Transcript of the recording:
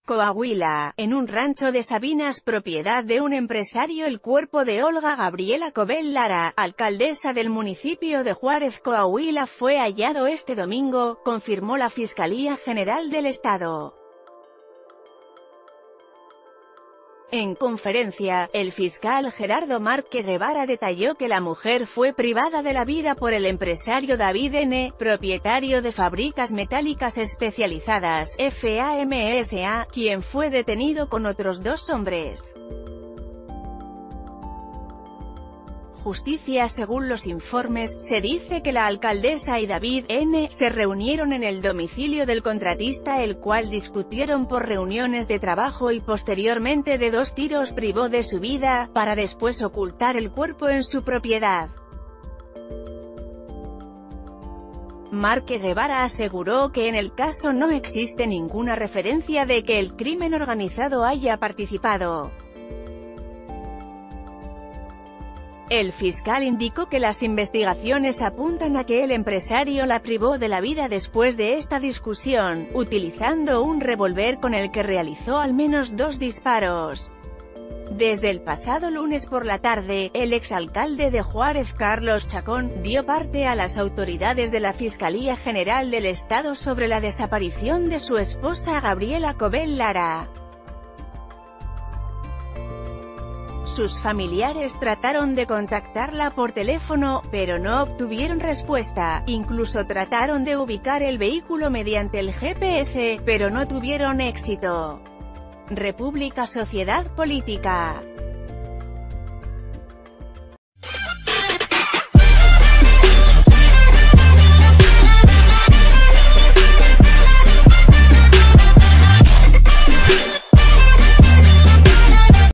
Coahuila, en un rancho de Sabinas propiedad de un empresario. El cuerpo de Olga Gabriela Cobel Lara, alcaldesa del municipio de Juárez, Coahuila, fue hallado este domingo, confirmó la Fiscalía General del Estado. En conferencia, el fiscal Gerardo Márquez Guevara detalló que la mujer fue privada de la vida por el empresario David N., propietario de Fábricas Metálicas Especializadas, FAMSA, quien fue detenido con otros 2 hombres. Justicia. Según los informes, se dice que la alcaldesa y David N. se reunieron en el domicilio del contratista, el cual discutieron por reuniones de trabajo y posteriormente de 2 tiros privó de su vida, para después ocultar el cuerpo en su propiedad. Márquez Guevara aseguró que en el caso no existe ninguna referencia de que el crimen organizado haya participado. El fiscal indicó que las investigaciones apuntan a que el empresario la privó de la vida después de esta discusión, utilizando un revólver con el que realizó al menos 2 disparos. Desde el pasado lunes por la tarde, el exalcalde de Juárez, Carlos Chacón, dio parte a las autoridades de la Fiscalía General del Estado sobre la desaparición de su esposa Gabriela Cobel Lara. Sus familiares trataron de contactarla por teléfono, pero no obtuvieron respuesta. Incluso trataron de ubicar el vehículo mediante el GPS, pero no tuvieron éxito. República Sociedad Política.